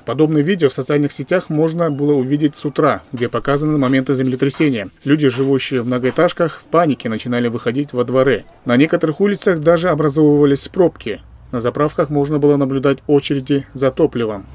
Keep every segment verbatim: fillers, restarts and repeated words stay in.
Подобные видео в социальных сетях можно было увидеть с утра, где показаны моменты землетрясения. Люди, живущие в многоэтажках, в панике начинали выходить во дворы. На некоторых улицах даже образовывались пробки. На заправках можно было наблюдать очереди за топливом.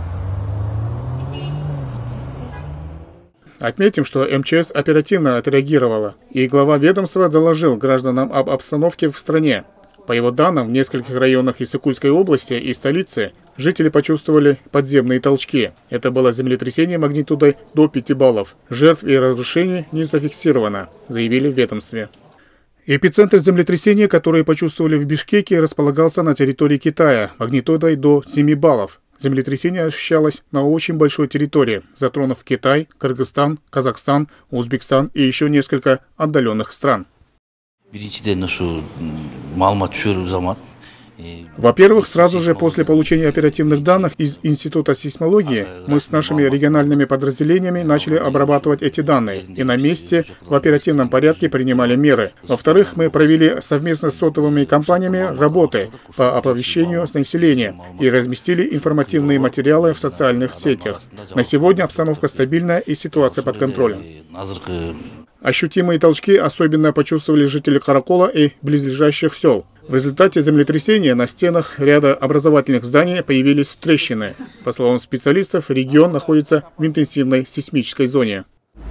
Отметим, что эм че эс оперативно отреагировала, и глава ведомства доложил гражданам об обстановке в стране. По его данным, в нескольких районах Иссык-Кульской области и столицы жители почувствовали подземные толчки. Это было землетрясение магнитудой до пяти баллов. Жертв и разрушений не зафиксировано, заявили в ведомстве. Эпицентр землетрясения, который почувствовали в Бишкеке, располагался на территории Китая магнитудой до семи баллов. Землетрясение ощущалось на очень большой территории, затронув Китай, Кыргызстан, Казахстан, Узбекистан и еще несколько отдаленных стран. Во-первых, сразу же после получения оперативных данных из Института сейсмологии мы с нашими региональными подразделениями начали обрабатывать эти данные и на месте в оперативном порядке принимали меры. Во-вторых, мы провели совместно с сотовыми компаниями работы по оповещению населения и разместили информативные материалы в социальных сетях. На сегодня обстановка стабильная и ситуация под контролем. Ощутимые толчки особенно почувствовали жители Каракола и близлежащих сел. В результате землетрясения на стенах ряда образовательных зданий появились трещины. По словам специалистов, регион находится в интенсивной сейсмической зоне.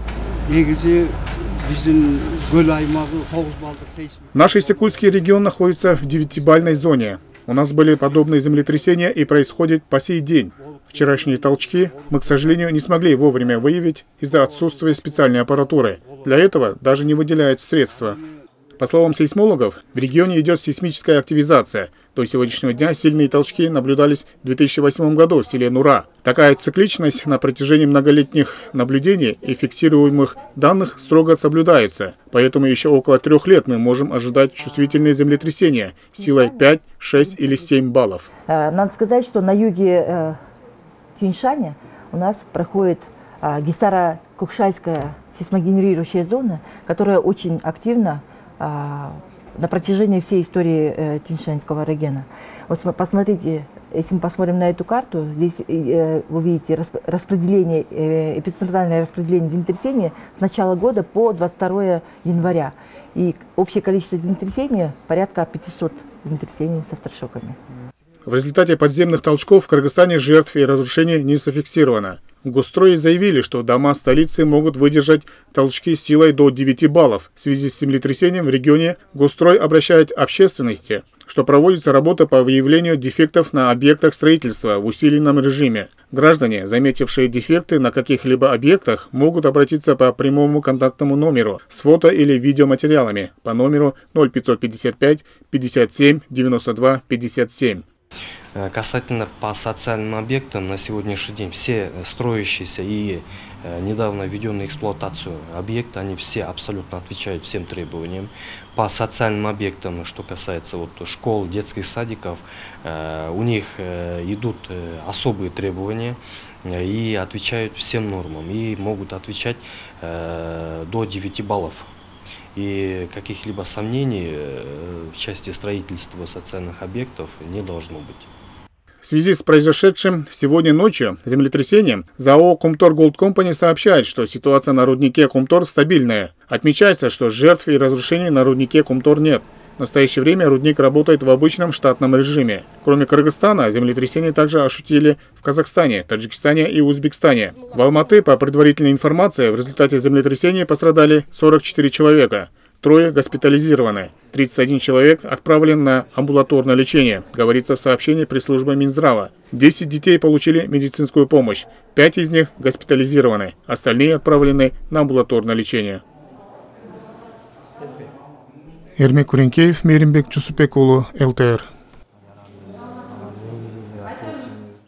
Наш Иссык-Кульский регион находится в девятибалльной зоне. У нас были подобные землетрясения и происходят по сей день. Вчерашние толчки мы, к сожалению, не смогли вовремя выявить из-за отсутствия специальной аппаратуры. Для этого даже не выделяются средства. По словам сейсмологов, в регионе идет сейсмическая активизация. До сегодняшнего дня сильные толчки наблюдались в две тысячи восьмом году в селе Нура. Такая цикличность на протяжении многолетних наблюдений и фиксируемых данных строго соблюдается. Поэтому еще около трех лет мы можем ожидать чувствительные землетрясения силой пять, шесть или семь баллов. Надо сказать, что на юге Тянь-Шаня у нас проходит Гисаро-Кукшайская сейсмогенерирующая зона, которая очень активна на протяжении всей истории э, Тянь-Шаньского региона. Вот посмотрите, если мы посмотрим на эту карту, здесь э, вы видите распределение, э, эпицентральное распределение землетрясения с начала года по двадцать второе января. И общее количество землетрясений порядка пятисот землетрясений с авторшоками. В результате подземных толчков в Кыргызстане жертв и разрушений не зафиксировано. В Госстрое заявили, что дома столицы могут выдержать толчки силой до девяти баллов. В связи с землетрясением в регионе Госстрой обращает общественности, что проводится работа по выявлению дефектов на объектах строительства в усиленном режиме. Граждане, заметившие дефекты на каких-либо объектах, могут обратиться по прямому контактному номеру с фото или видеоматериалами по номеру ноль пятьсот пятьдесят пять пятьдесят семь девяносто два пятьдесят семь. Касательно по социальным объектам, на сегодняшний день все строящиеся и недавно введенные в эксплуатацию объекты, они все абсолютно отвечают всем требованиям. По социальным объектам, что касается вот школ, детских садиков, у них идут особые требования и отвечают всем нормам, и могут отвечать до девяти баллов. И каких-либо сомнений в части строительства социальных объектов не должно быть. В связи с произошедшим сегодня ночью землетрясением ЗАО «Кумтор Голд Компани» сообщает, что ситуация на руднике Кумтор стабильная. Отмечается, что жертв и разрушений на руднике Кумтор нет. В настоящее время рудник работает в обычном штатном режиме. Кроме Кыргызстана, землетрясения также ощутили в Казахстане, Таджикистане и Узбекистане. В Алматы, по предварительной информации, в результате землетрясения пострадали сорок четыре человека. Трое госпитализированы. тридцать один человек отправлен на амбулаторное лечение, говорится в сообщении пресс-службы Минздрава. десять детей получили медицинскую помощь. пять из них госпитализированы. Остальные отправлены на амбулаторное лечение. Эрмек Куренкеев, Меримбек Чусупек улу, эл тэ эр.